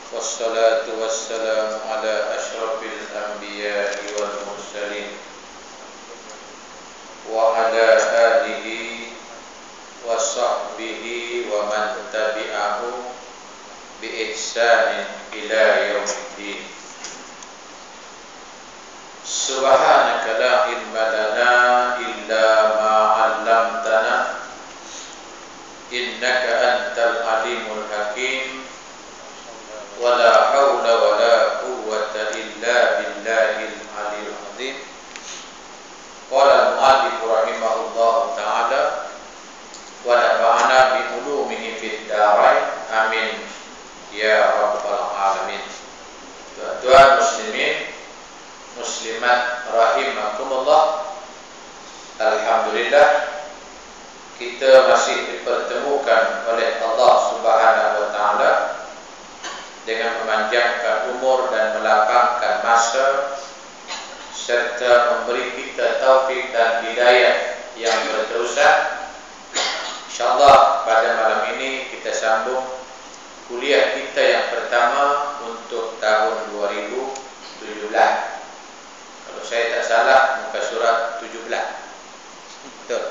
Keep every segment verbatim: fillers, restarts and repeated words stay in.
والصلاة والسلام على أشرف الأنبياء والمرسلين وعلى آله وصحبه ومن تبعه بإحسان إلى يوم الدين. سبحانك لا علم لنا إلا ما علمتنا إنك أنت العليم الحكيم ولا حول ولا قوة إلا بالله العلي العظيم. قال المؤلف رحمه الله تعالى ونفعنا بعلومه في الدارين آمين ya rabbal alamin. Tuan muslimin muslimat rahimakumullah, alhamdulillah kita masih dipertemukan oleh Allah Subhanahu wa taala dengan memanjangkan umur dan melapangkan masa serta memberi kita taufik dan hidayah yang berterusan. Insyaallah pada malam ini kita sambung kuliah kita yang pertama untuk tahun dua ribu tujuh belas. Kalau saya tak salah muka surat tujuh belas. Betul.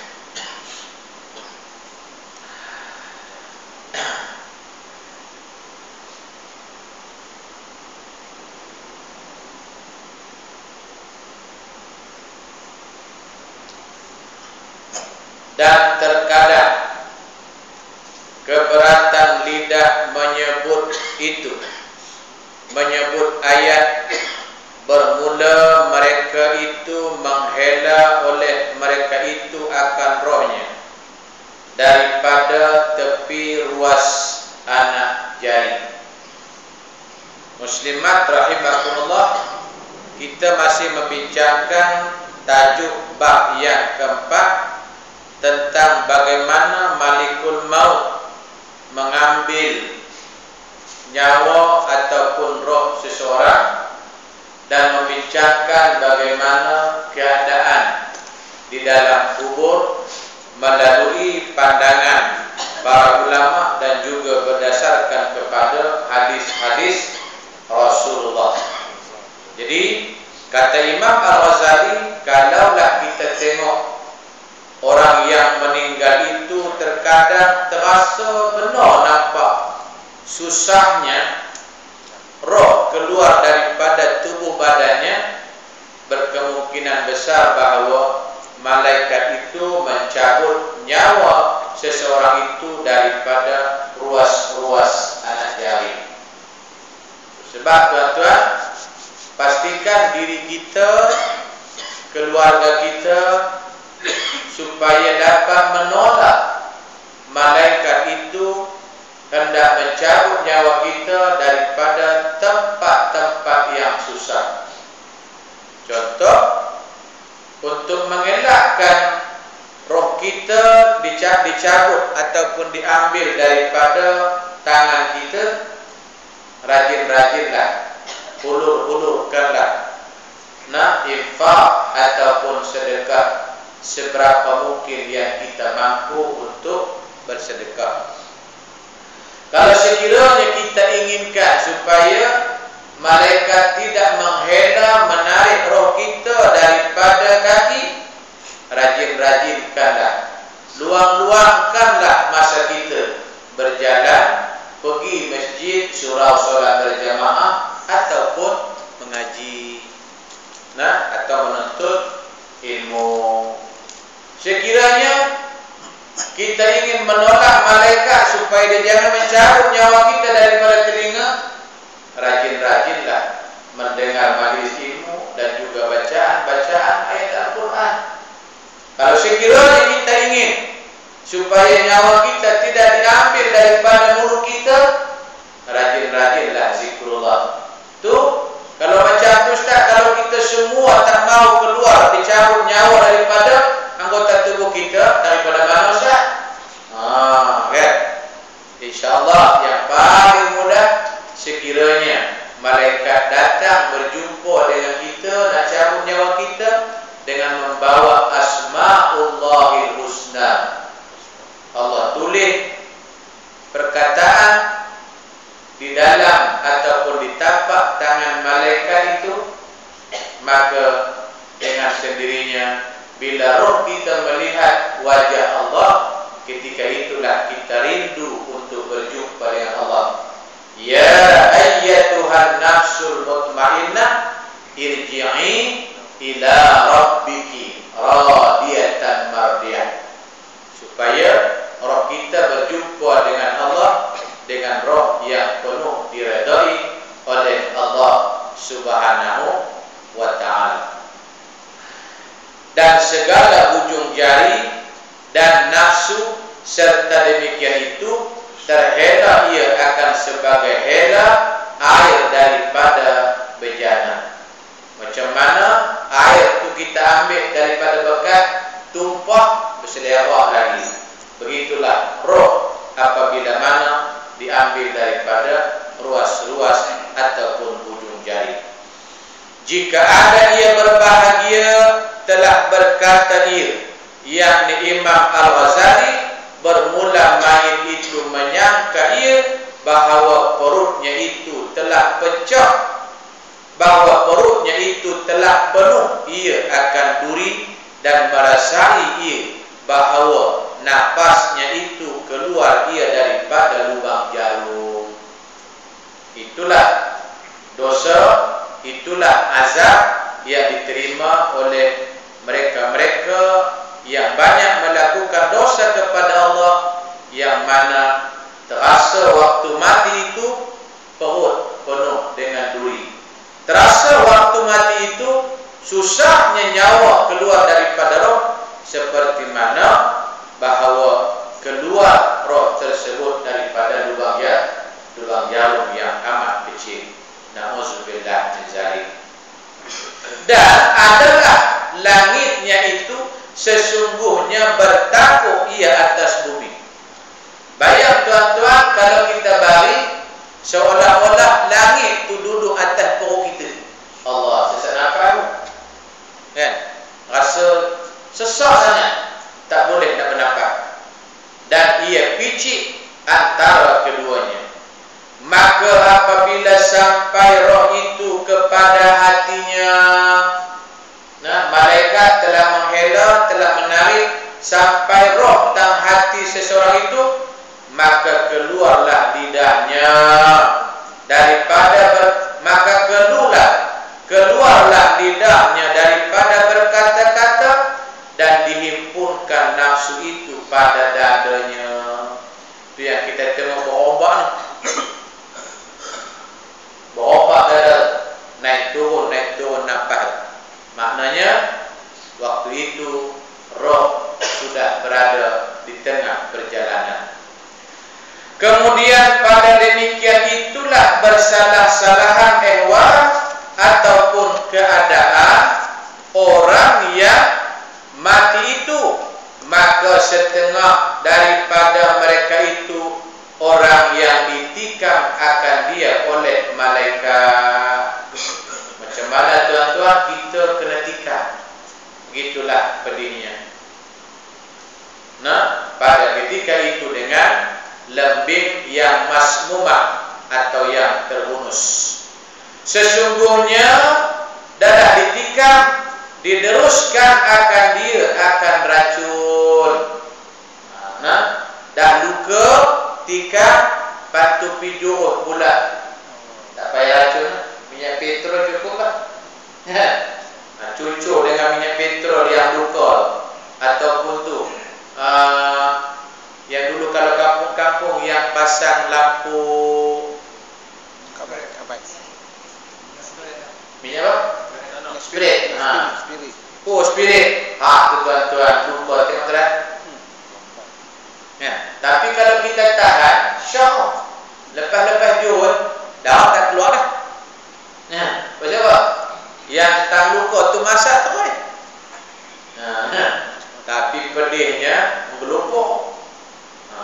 Dan terkadang keberatan lidah menyebut itu, menyebut ayat bermula mereka itu menghela oleh mereka itu akan rohnya daripada tepi ruas anak jari. Muslimat rahimakumullah, kita masih membincangkan tajuk bab yang keempat tentang bagaimana Malikul Maut mengambil nyawa ataupun roh seseorang dan membincangkan bagaimana keadaan di dalam kubur melalui pandangan para ulama dan juga berdasarkan kepada hadis-hadis Rasulullah. Jadi kata Imam Al-Ghazali, kalaulah kita tengok orang yang meninggal itu terkadang terasa benar nampak susahnya roh keluar daripada tubuh badannya, berkemungkinan besar bahawa malaikat itu mencabut nyawa seseorang itu daripada ruas-ruas anak jari. Sebab tuan-tuan, pastikan diri kita, keluarga kita supaya dapat menolak malaikat itu hendak mencabut nyawa kita daripada tempat-tempat yang susah. Contoh, untuk mengelakkan roh kita dicabut ataupun diambil daripada tangan kita, rajin-rajinlah, ulur-ulurkanlah nah infak ataupun sedekah seberapa mungkin yang kita mampu untuk bersedekah. Kalau sekiranya kita inginkan supaya malaikat tidak menghela menarik roh kita daripada kaki, rajin-rajinkanlah, luang-luangkanlah masa kita berjalan, pergi masjid, surau solat berjamaah ataupun mengaji, nah atau menuntut ilmu. Sekiranya kita ingin menolak malaikat supaya dia jangan mencabut nyawa kita daripada telinga, rajin-rajinlah mendengar majelis ilmu dan juga bacaan-bacaan ayat Al-Quran. Kalau sekiranya kita ingin supaya nyawa kita tidak diambil daripada mulut kita, rajin-rajinlah zikrullah. Tuh, kalau macam Ustaz, kalau kita semua tak mau keluar dicabut nyawa daripada anggota tubuh kita, daripada mana Ustaz? Ah, kan? InsyaAllah yang paling mudah, sekiranya malaikat datang berjumpa dengan kita, nak cabut nyawa kita dengan membawa Asma'ullahil Husna. Allah tulis perkataan di dalam maka dengan sendirinya bila roh kita melihat wajah Allah, ketika itulah kita rindu untuk berjumpa dengan Allah. Ya ayyatuhan nafsul mutmainnah irji'i ila rabbiki radiyatan mardiyah. Supaya roh kita berjumpa dengan Allah dengan roh yang penuh diredai oleh Allah Subhanahu wa ta'ala. Dan segala ujung jari dan nafsu serta demikian itu terhela ia akan sebagai hela air daripada bejana. Macam mana air itu kita ambil daripada bekas, tumpah berselerak lagi. Begitulah roh apabila mana diambil daripada ruas-ruas ataupun ujung jari. Jika ada ia berbahagia, telah berkata ia, yakni Imam Al-Ghazali, bermula main itu menyangka ia bahawa perutnya itu telah pecah, bahawa perutnya itu telah penuh ia akan duri, dan merasai ia bahawa napasnya itu keluar ia daripada lubang jarum. Itulah dosa, itulah azab yang diterima oleh mereka-mereka yang banyak melakukan dosa kepada Allah, yang mana terasa waktu mati itu perut penuh dengan duri. Terasa waktu mati itu susahnya nyawa keluar daripada roh, seperti mana bahawa keluar roh tersebut daripada lubang ya, lubang jarum yang amat kecil. Na'udzubillah min dzalik. Dan adalah langitnya itu sesungguhnya bertakuk ia atas bumi. Bayang tuan-tuan, kalau kita balik seolah-olah langit itu duduk atas perut kita. Allah, sesak nafas kan? Rasa sesak sangat, tak boleh nak bernafas. Dan ia picit antara keduanya. Maka apabila sampai roh itu kepada hatinya, nah, malaikat telah menghela, telah menarik sampai roh dan hati seseorang itu, maka keluarlah lidahnya daripada ber, maka keluarlah keluarlah lidahnya daripada berkata-kata, dan dihimpunkan nafsu itu pada dadanya. Itu yang kita tengok berobat ni. Berobat dada, naik turun, naik turun nafas. Maknanya waktu itu roh sudah berada di tengah perjalanan. Kemudian pada demikian itulah bersalah-salahan ehwal ataupun keadaan orang yang mati itu, maka setengah daripada mereka itu orang yang ditikam akan dia oleh malaikat. Macam mana tuan-tuan kita kena tikam? Begitulah pedihnya. Nah, pada ketika itu dengan lembing yang masmumah atau yang terhunus. Sesungguhnya dadah ditikam, diteruskan akan dia akan racun. Nah, dah luka tikam patu pijuh pula. Tak payah racun, minyak petrol cukup lah. Nah, cucuk dengan minyak petrol yang luka, ataupun tu uh, yang dulu kalau kampung-kampung yang pasang lampu minyak apa? Spirit. Ha. Oh, spirit. Ha, tu tuan-tuan lupa tengok terang. Ya, tapi kalau kita tahan, syah. Lepas-lepas jurut, dah tak keluar dah. Ya, pasal apa? Yang tak luka tu masak tu kan. Ha, ha. Tapi pedihnya menggelumpuk. Ha.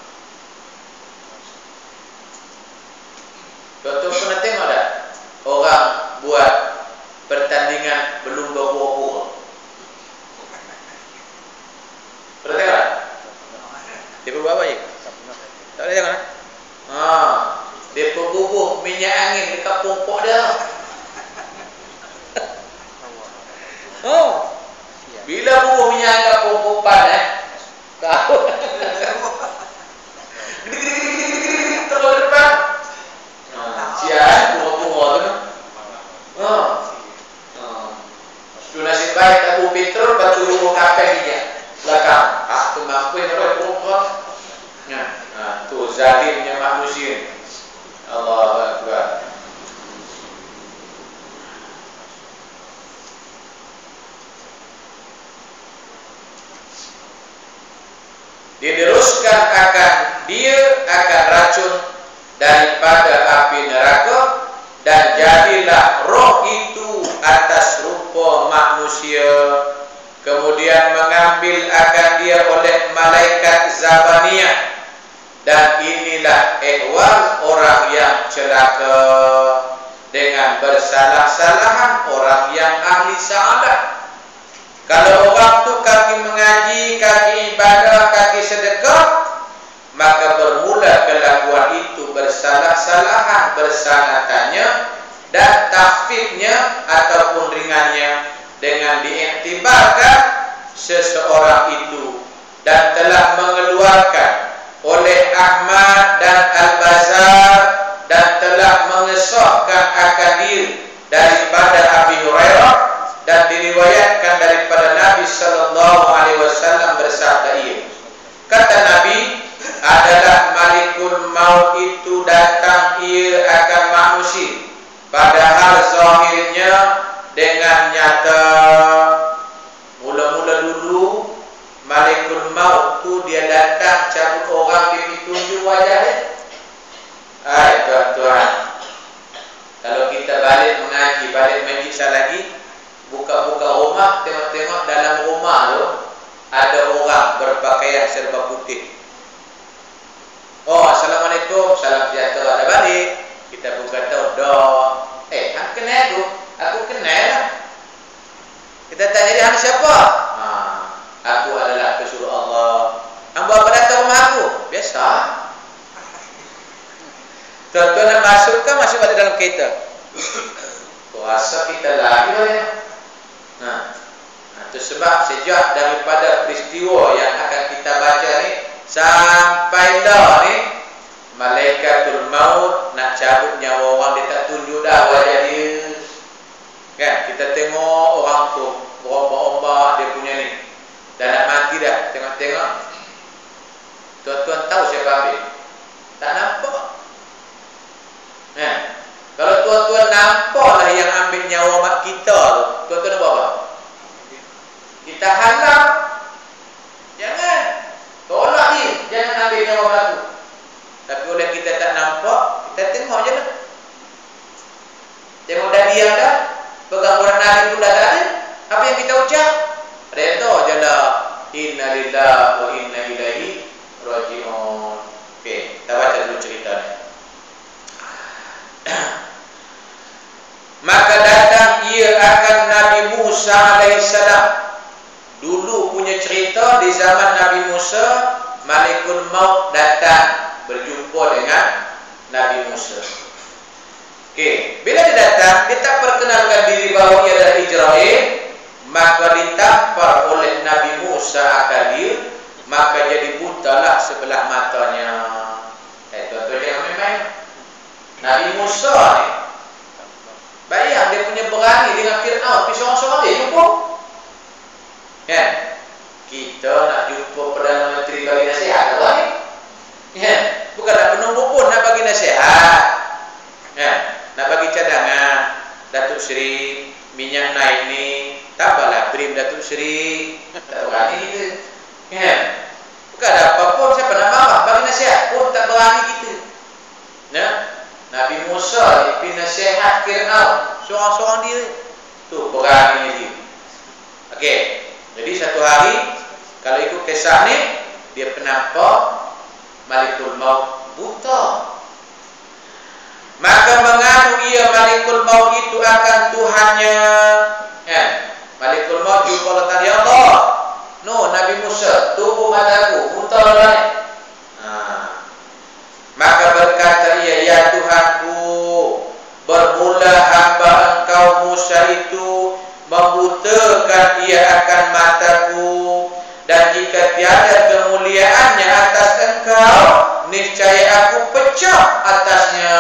Tuan-tuan pernah tengok tak? Orang buat pertandingan berlumba pura-pura. Pernah tengok tak? Dia buat apa je? Tak boleh tengok tak? Haa, dia perbubuh minyak angin dekat pokok dia. Oh, bila bubuh minyak agak pungkupan eh, kau gede-gede terus depan. Siapa bunga-bunga tu? Oh, tu nasib baik tak bu petrol, batu bubuh kapel dia belakang. Ah, tu mampu yang terus pungkup. Nah, tu zalimnya manusia. Allahu Akbar. Diteruskan akan dia akan racun daripada api neraka, dan jadilah roh itu atas rupa manusia, kemudian mengambil akan dia oleh malaikat Zabaniyah, dan inilah ehwal orang yang celaka dengan bersalah-salahan orang yang ahli sa'adah. Kalau orang tu kaki mengaji, kaki ibadah, kaki sedekah, maka bermula kelakuan itu bersalah-salahan, bersanatannya dan takhfifnya ataupun ringannya dengan diiktibarkan seseorang itu dan telah mengeluarkan oleh Ahmad dan Al-Bazar dan telah mengesahkan akadir daripada Abi Hurairah dan diriwayatkan daripada Nabi sallallahu alaihi wasallam bersabda ia, kata Nabi, adalah malikul maut itu datang ia akan manusia, padahal zahirnya dengan nyata. Mula-mula dulu malikul maut tu dia datang cabut orang di tunjuk wajah dia. Hai tuan-tuan, kalau kita balik mengaji, balik majlis lagi, buka-buka rumah, tengok-tengok dalam rumah tu ada orang berpakaian serba putih. Oh, assalamualaikum, salam sejahtera, dah balik. Kita buka tahu dah. Eh, hang kenal aku? Aku kenal lah. Kita tanya dia, hang siapa? Ha, aku adalah pesuruh Allah. Hang buat apa datang rumah aku? Biasa. Tuan-tuan nak masuk kan, masuk balik dalam kereta. Puasa kita lagi boleh. Nah, itu sebab sejak daripada peristiwa yang akan kita baca ni sampai dah ni malaikatul maut nak cabut nyawa orang, dia tak tunjuk dah wajah dia. Kan kita tengok orang tu berombak-ombak dia punya ni, dah nak mati dah, tengok-tengok. Tuan-tuan tahu siapa ambil? Tak nampak. Nah, kalau tuan-tuan nampaklah yang ambil nyawa mak kita tu, tuan-tuan nak buat apa? Kita halang. Jangan. Tolak dia. Jangan ambil nyawa mak tu. Tapi oleh kita tak nampak, kita tengok je lah. Tengok dah diam dah. Pegang orang nari pun dah tak ada. Apa yang kita ucap? Reda je lah. Inna lillahi wa inna ilaihi raji'un. Okey, kita baca dulu cerita ni. Maka datang ia akan Nabi Musa alaihissalam. Dulu punya cerita di zaman Nabi Musa, Malikul Maut datang berjumpa dengan Nabi Musa. Okey, bila dia datang, dia tak perkenalkan diri bahawa ia adalah Israel, maka ditampar oleh Nabi Musa akal dia, maka jadi butalah sebelah matanya. Eh, tuan-tuan jangan main-main. Nabi Musa ni, bayang dia punya berani dengan Fir'aun, pergi seorang-seorang dia jumpa. Ya, kita nak jumpa Perdana Menteri bagi nasihat apa ni? Ya, bukan nak penunggu pun nak bagi nasihat. Ya, nak bagi cadangan. Datuk Seri, minyak naik ni, tambahlah brim Datuk Seri. Tak berani kita. Ya, bukan ada apa pun, siapa nak marah, bagi nasihat pun tak berani kita. Ya, Nabi Musa pergi nasihat Fir'aun, seorang-seorang dia. Tu beraninya dia. Okey. Jadi satu hari, kalau ikut kisah ni, dia penampak Malikul Maut buta. Maka mengadu ia Malikul Maut itu akan Tuhannya. Ya, Malikul Maut jumpa letak dia, Allah, no, Nabi Musa, tubuh mataku, buta lah ni. Ha. Maka berkata ia, ya Tuhanku, bermula hamba engkau Musa itu membutakan engkau, niscaya aku pecah atasnya.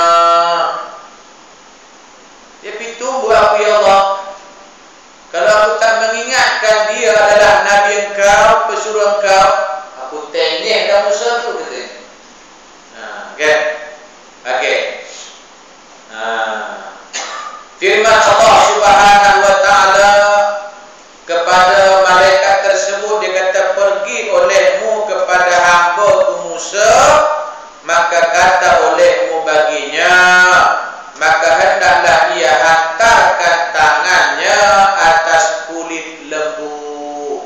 Tapi tunggu aku ya Allah. Kalau aku tak mengingatkan dia adalah Nabi engkau, pesuruh engkau, aku tengok kamu satu kata. Nah, okay. Okay. Nah. Firman Allah Subhanahu wa taala kepada malaikat tersebut, dia kata, pergi olehmu kepada hamba-Ku Musa, maka kata olehmu baginya, maka hendaklah ia hantarkan tangannya atas kulit lembu.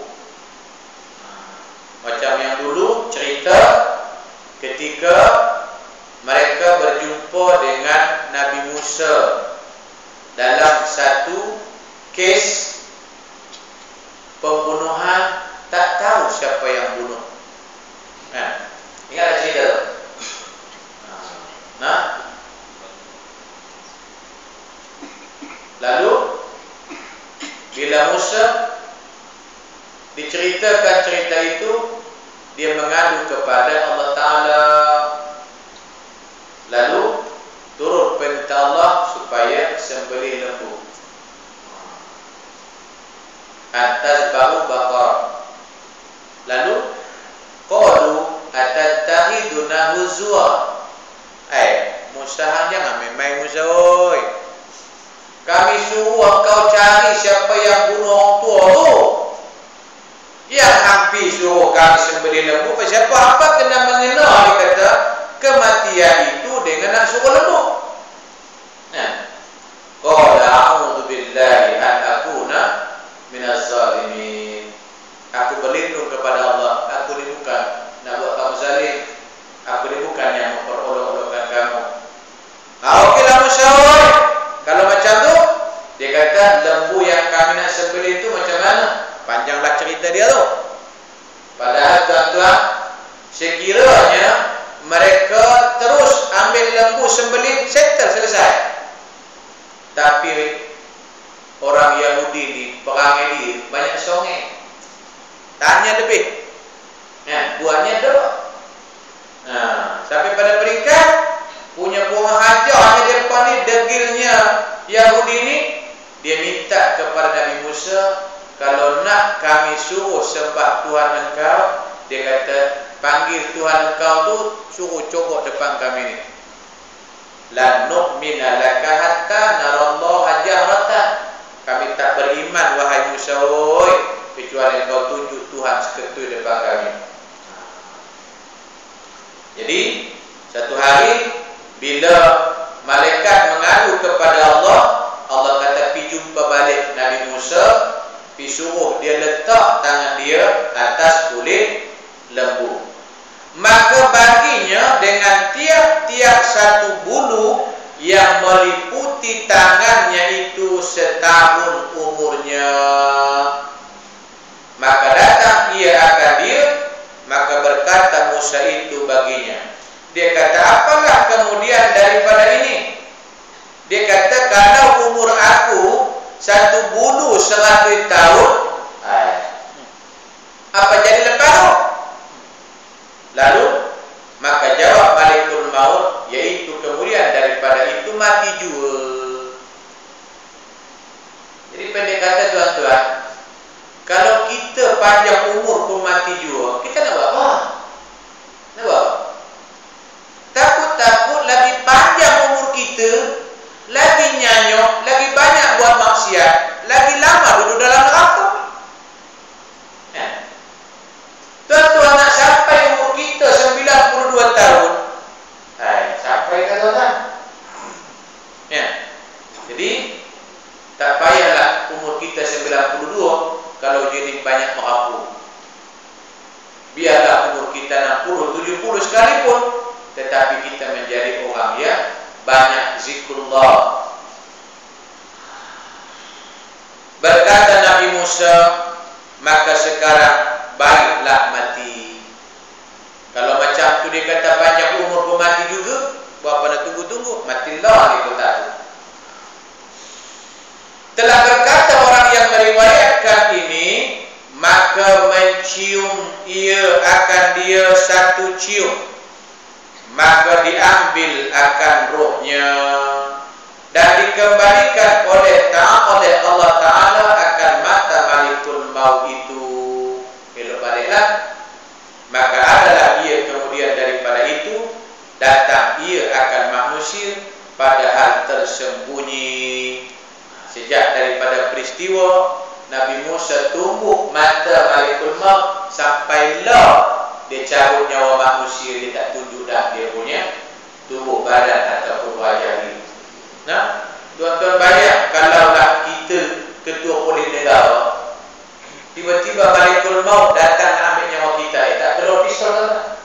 Macam yang dulu cerita ketika mereka berjumpa dengan Nabi Musa dalam satu kes pembunuhan, tak tahu siapa yang bunuh. Nah, ingatlah cerita tu. Nah, lalu bila Musa diceritakan cerita itu, dia mengadu kepada Allah Ta'ala. Lalu turun perintah Allah supaya sembelih lembu. Atas bahu bakar. Lalu qalu atattakhiduna huzwa. Eh, Musa, jangan main-main Musa oi. Kami suruh engkau cari siapa yang bunuh orang tua tu. Yang hampir suruh kami sembelih lembu, siapa? Apa kena mengenal, dia kata, kematian itu dengan nak suruh lembu. Nah, qala a'udzu billahi an akuna minaz zalimin. Aku berlindung kepada Allah. Aku ni bukan nak buat kamu zalim. Aku ni bukan yang memperolok-olokkan kamu. Ah, okeylah Musyawar. Kalau macam tu, dia kata lembu yang kami nak sembelih itu macam mana? Panjanglah cerita dia tu. Padahal tuan-tuan, sekiranya mereka terus ambil lembu sembelih, settle, selesai. Tapi orang Yahudi ni, perangai dia banyak songeng. Tanya lebih, ya, buatnya dok. Nah, sampai pada peringkat punya buah hajar di depan ni, degilnya Yahudi ni, dia minta kepada Nabi Musa, kalau nak kami suruh sembah Tuhan engkau, dia kata, panggil Tuhan engkau tu, suruh cobok depan kami ni. La nu'mina laka hatta narallaha jahratan. Kami tak beriman wahai Musa, oi, kecuali engkau tunjuk Tuhan seketui depan kami. Jadi satu hari bila malaikat mengadu kepada Allah, Allah kata pi jumpa balik Nabi Musa, pi suruh dia letak tangan dia atas kulit lembu. Maka baginya dengan tiap-tiap satu bulu yang meliputi tangannya itu setahun umurnya. Maka datang ia akan dia, maka berkata Musa itu baginya. Dia kata, apalah kemudian daripada ini? Dia kata, kalau umur aku satu bulu seratus tahun, apa jadi lepas tu? Lalu maka jawab Malikul Maut, yaitu kemudian daripada itu mati jua. Jadi pendek kata tuan-tuan, kalau kita panjang umur pun mati jua, kita nak buat apa? Nak buat apa? Takut-takut lagi panjang umur kita, lagi nyanyok, lagi banyak buat maksiat, lagi lama duduk dalam neraka. Ya. Tuan-tuan nak sampai umur kita sembilan puluh dua tahun. Hai, sampai kan tuan-tuan? Ya. Jadi tak payahlah umur kita sembilan puluh dua kalau jadi banyak merapu. Biarlah umur kita enam puluh, tujuh puluh sekalipun, tetapi kita menjadi orang yang banyak zikrullah. Berkata Nabi Musa, maka sekarang baiklah mati. Kalau macam tu dia kata panjang umur pun mati juga, buat apa nak tunggu-tunggu? Matilah di kota itu. Telah berkata orang yang meriwayatkan ini, maka mencium ia akan dia satu cium, maka diambil akan rohnya dan dikembalikan oleh Ta'ala oleh Allah Ta'ala akan mata malikul maut itu. Belok baliklah, maka adalah ia kemudian daripada itu datang ia akan manusia padahal tersembunyi. Sejak daripada peristiwa Nabi Musa tumbuk mata malikul maut sampailah dia cabut nyawa manusia, dia tak tunjuk dah dia punya tubuh badan ataupun wajah dia. Nah, tuan-tuan bayang kalaulah kita ketua polis negara, tiba-tiba malikul maut datang nak ambil nyawa kita, eh, tak perlu pistol kan?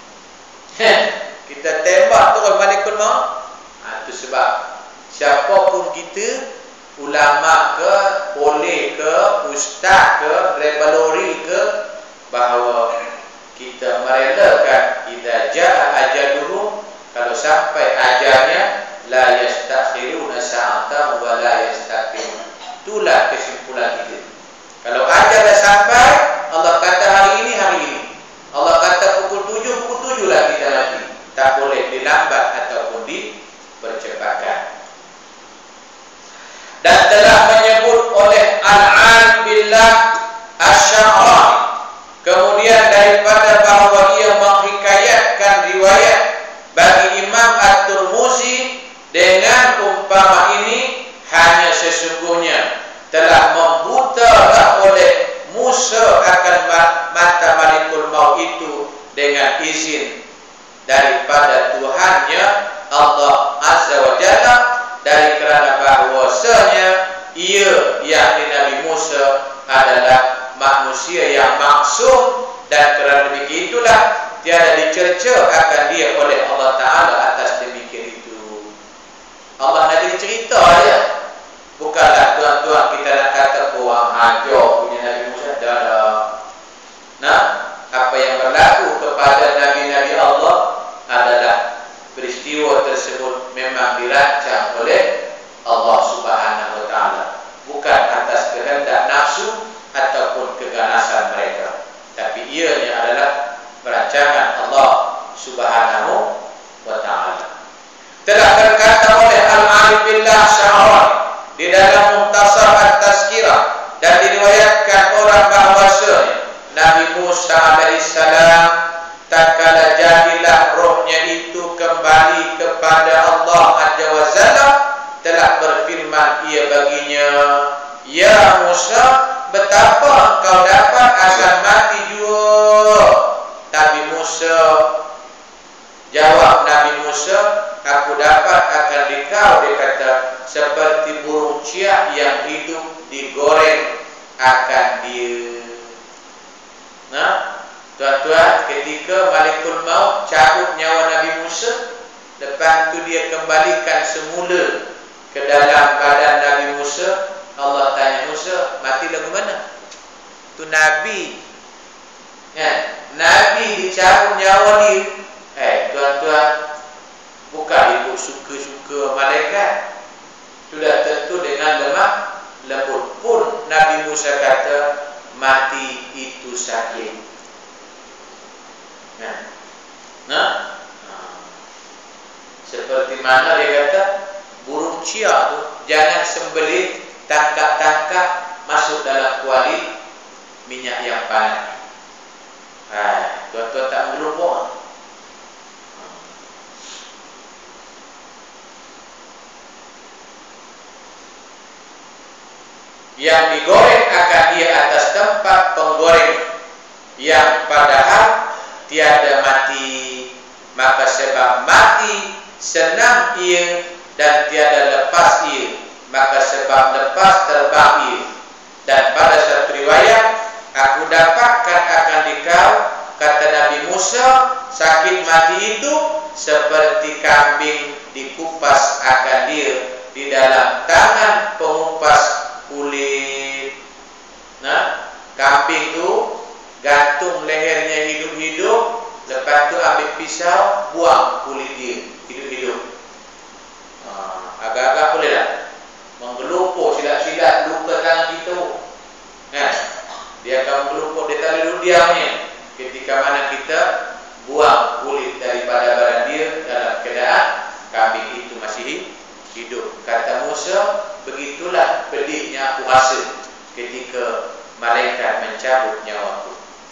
Kita tembak terus malikul maut. Ha, itu sebab siapapun kita, ulama ke, polis ke, ustaz ke, rebalori ke, bahawa kita merelakan idza jaa ajaluhum, kalau sampai ajalnya la yastakhiruna sa'atan wa la yastaqdimun. Itulah kesimpulan kita. Kalau ajal dah sampai, Allah kata hari ini hari ini, Allah kata pukul tujuh pukul tujuh lah kita mati. Tak boleh dilambat ataupun dipercepatkan. Dan telah menyebut oleh Al-Alim Billah Asy-Sya'rani, kemudian daripada bahawa ia menghikayatkan riwayat bagi Imam At-Tirmizi dengan umpama ini, hanya sesungguhnya telah membutalah oleh Musa akan mata malikul maut itu dengan izin daripada Tuhannya Allah Azza wa Jalla, dari kerana bahawasanya ia yakni Nabi Musa adalah manusia yang maksum, dan kerana begitulah tiada dicerca akan dia oleh Allah Ta'ala atas demikian itu. Allah nak jadi cerita dia, bukanlah tuan-tuan kita nak kata orang hajar punya Nabi Musa. Dah. Nah, apa yang berlaku kepada Nabi-Nabi Allah adalah peristiwa tersebut memang dirancang oleh Allah Subhanahu wa Ta'ala, bukan atas kehendak nafsu ataupun keganasan mereka, tapi ianya adalah perancangan Allah Subhanahu wa Ta'ala. Telah berkata oleh Al-Alim Billah Asy-Sya'rani di dalam Mukhtasar At-Tazkirah, dan diriwayatkan orang bahawasanya Nabi Musa alaihissalam tatkala jadilah rohnya itu kembali kepada Allah Azza wa Jalla, telah berfirman ia baginya, ya Musa, betapa engkau dapat akan mati jua. Nabi Musa jawab, Nabi Musa, aku dapat akan dikau, dia kata, seperti burung ciak yang hidup digoreng akan dia. Nah, tuan-tuan, ketika malikul maut cabut nyawa Nabi Musa, lepas tu dia kembalikan semula ke dalam badan Nabi Musa, Allah tanya Musa, mati lagu mana? Tu Nabi, ya, Nabi dicabut nyawa dia. Eh, tuan-tuan, bukan ikut suka-suka malaikat, sudah tentu dengan lemah lembut pun Nabi Musa kata mati itu sakit. Nah, nah, seperti mana dia kata burung ciak tu jangan sembelih, tangkap-tangkap masuk dalam kuali minyak yang panas. Hai, tuan-tuan tak melupa. Yang digoreng akan dia atas tempat penggoreng yang padahal tiada mati, maka sebab mati senang ia dan tiada lepas ia, maka sebab lepas terbang ia. Dan pada satu riwayat, aku dapatkan akan dikau, kata Nabi Musa, sakit mati itu seperti kambing dikupas akan dia di dalam tangan pengupas kulit. Nah, kambing tu gantung lehernya hidup-hidup, lepas tu ambil pisau buang kulit dia hidup-hidup. Ha, agak-agak boleh tak? Menggelupur silap-silap luka tangan kita. Nah, dia akan meluput di tali rudiamnya ketika mana kita buang kulit daripada badan dia dalam keadaan kambing itu masih hidup. Kata Musa, begitulah pedihnya aku rasa ketika malaikat mencabut nyawaku.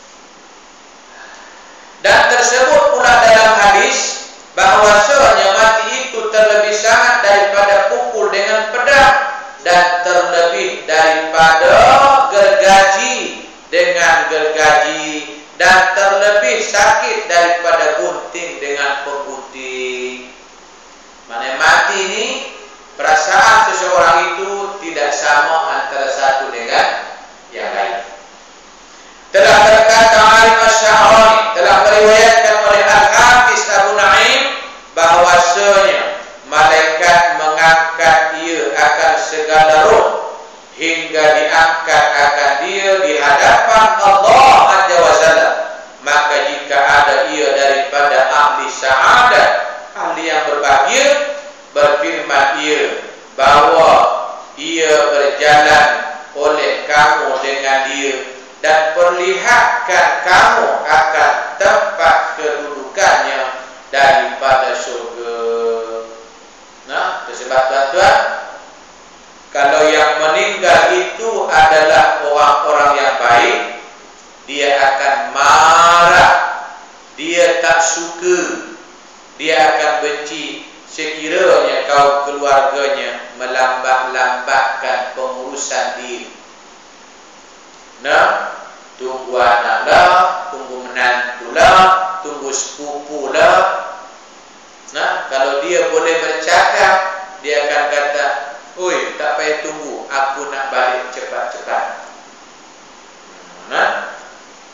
Dan tersebut pula dalam hadis bahwasanya mati itu terlebih sangat daripada pukul dengan pedang dan terlebih daripada gergaji dengan gergaji dan terlebih sakit daripada gunting dengan penggunting. Mana mati ini, perasaan seseorang itu tidak sama antara satu dengan yang lain. Telah berkata Alim Asy-Sya'rani, telah meriwayatkan oleh Al-Hafiz Abu Naim bahwasanya malaikat mengangkat ia akan segala roh hingga diangkat akan dia di hadapan Allah Azza wa Jalla. Maka jika ada ia daripada ahli sa'adat, ahli yang berbahagia, berfirman ia bahwa ia berjalan oleh kamu dengan dia dan perlihatkan kamu akan tempat kedudukannya daripada surga. Nah, sebab tuan-tuan, kalau yang meninggal itu adalah orang-orang yang baik, dia akan marah, dia tak suka, dia akan benci sekiranya kaum keluarganya melambat-lambatkan pengurusan dia. Nah, tunggu anak lah, tunggu menantu lah, tunggu sepupu lah. Nah, kalau dia boleh bercakap, dia akan kata, oi, tak payah tunggu, aku nak balik cepat-cepat. Nah,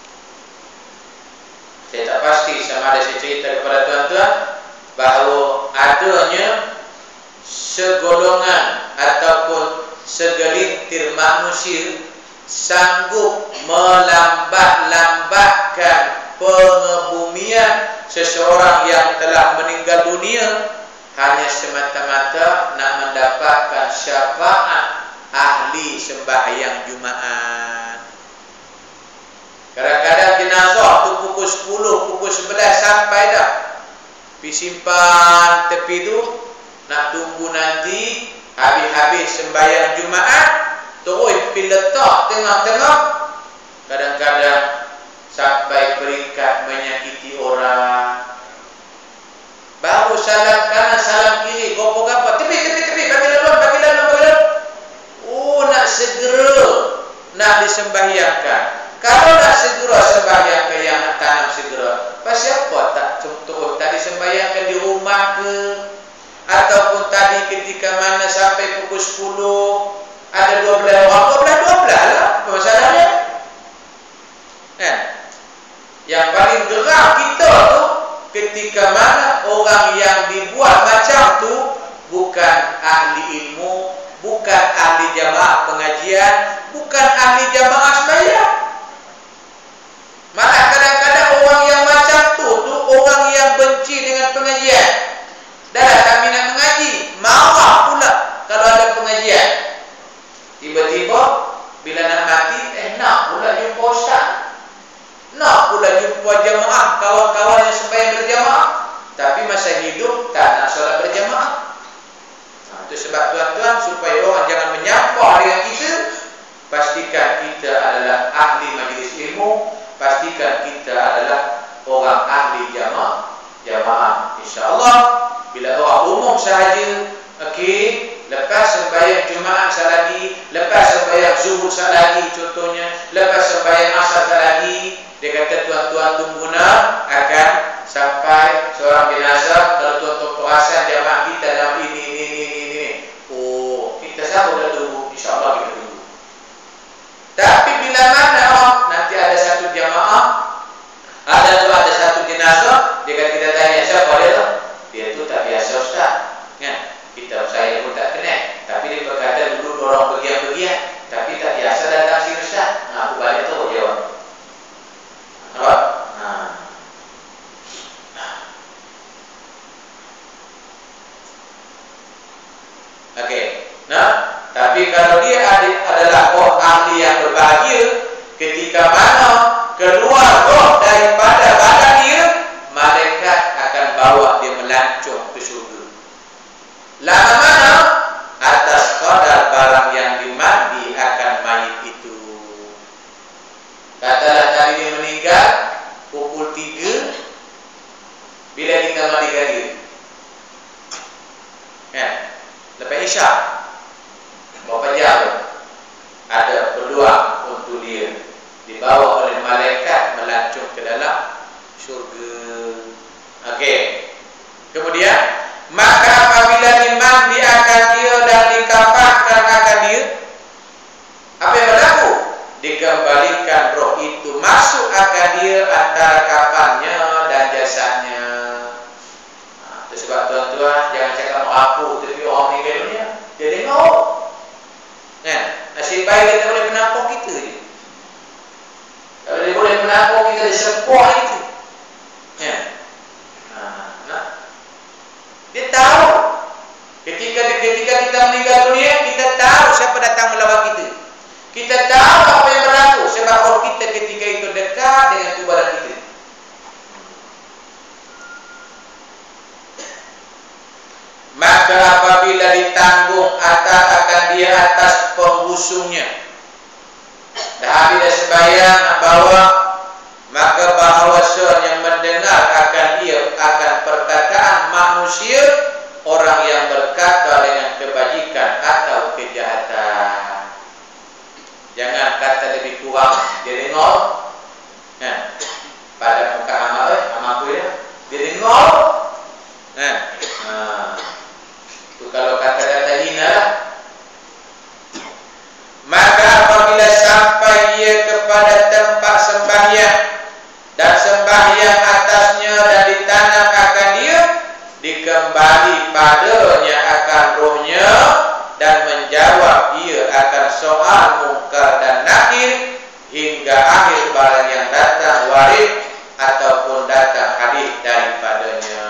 saya tak pasti sama ada saya cerita kepada tuan-tuan bahawa adanya segolongan ataupun segelintir manusia sanggup melambat-lambatkan pengebumian seseorang yang telah meninggal dunia hanya semata-mata nak mendapatkan syafaat ahli sembahyang Jumaat. Kadang-kadang jenazah tu pukul sepuluh, pukul sebelas sampai dah. Pi simpan tepi tu, nak tunggu nanti habis-habis sembahyang Jumaat, terus pi letak tengah-tengah. Kadang-kadang sampai peringkat menyakiti orang. Baru salam kanan, salam kiri, gopo-gopo, tepi, tepi, tepi, bagi laluan, bagi laluan, bagi laluan. Oh, nak segera nak disembahyangkan. Kalau nak segera sembahyangkan yang nak tanam segera, pasal apa tak contoh tadi sembahyangkan di rumah ke, ataupun tadi ketika mana sampai pukul sepuluh ada dua belas orang, dua belas dua belas lah, apa masalahnya? Eh, yang paling geram kita tu ketika mana orang yang dibuat macam tu bukan ahli ilmu, bukan ahli jamaah pengajian, bukan ahli jamaah sembahyang. Malah kadang-kadang orang yang macam tu tu orang yang benci dengan pengajian. Dah tak minat mengaji, marah pula kalau ada pengajian. Tiba-tiba bila nak mati, eh nak pula jumpa ustaz, nak pula jumpa jamaah, kawan-kawan yang sembahyang berjamaah, tapi masa hidup tak nak solat berjamaah. Nah, itu sebab tuan-tuan, supaya orang jangan menyampah dengan kita, pastikan kita adalah ahli majlis ilmu, pastikan kita adalah orang ahli jamaah, jamaah. InsyaAllah bila orang umum sahaja, okey, lepas sembahyang Jumaat sekali lagi, lepas sembahyang Zuhur sekali lagi contohnya, lepas sembahyang Asar sekali lagi, dia kata tuan-tuan tunggu nak akan sampai seorang jenazah. Kalau tuan-tuan perasan jamaah kita dalam ini, ini, ini, ini, ini. Oh, kita sabar dah tunggu, insyaAllah kita tunggu. Tapi bila mana oh, nanti ada satu jamaah, ada tu ada satu jenazah, dia kata kita tanya siapa dia tu? Dia tu tak biasa ustaz, kan? Kita saya pun tak kenal, tapi dia berkata dulu dorong bagian-bagian, tapi tak biasa datang sini ustaz. Nah, aku balik tu jawab. Apa? Nah. Okey. Nah, tapi kalau dia adalah orang ahli yang berbahagia, ketika mana keluar roh daripada badan dia, malaikat akan bawa dia melancong ke surga. Lama mana? Atas kadar barang yang dimandi akan mayit itu. Katalah tadi dia meninggal pukul tiga, bila kita mandikan dia, ya, lepas isyak berapa jam ada peluang untuk dia dibawa oleh malaikat melancong ke dalam syurga. Okey. Kemudian, maka apabila dimandikan dia dan dikafankan akan dia, apa yang berlaku? Dikembalikan roh itu masuk akan dia antara kafannya dan jasadnya. Nah, itu sebab tuan-tuan jangan cakap mau aku, tapi orang meninggal dunia dia tengok. Kan? Nasib baik dia tak boleh menampung kita je. Kalau dia boleh menampung kita, dia sepuk itu. Ya. Nah, nah. Dia tahu ketika ketika kita meninggal dunia, kita tahu siapa datang melawat kita. Kita tahu apa yang berlaku sebab roh kita ketika itu dekat dengan tubuh badan kita. Maka apabila ditanggung atas akan dia atas penghusungnya, dah habis dah sembahyang nak bawa, maka bahawasanya mendengar akan dia akan perkataan manusia, orang yang berkata dengan kebajikan atau kejahatan. Jangan kata lebih kurang jadi nol. Nah, pada muka amal eh, amal aku ya, jadi nol. Nah, nah. Itu kalau kata-kata hina lah. Maka apabila sampai ia kepada tempat sembahyang dan sembahyang atasnya dan ditanam akan dia, dikembali padanya akan rohnya dan menjawab ia akan soal mungkar dan nakir hingga akhir barang yang datang warid ataupun datang hadis daripadanya.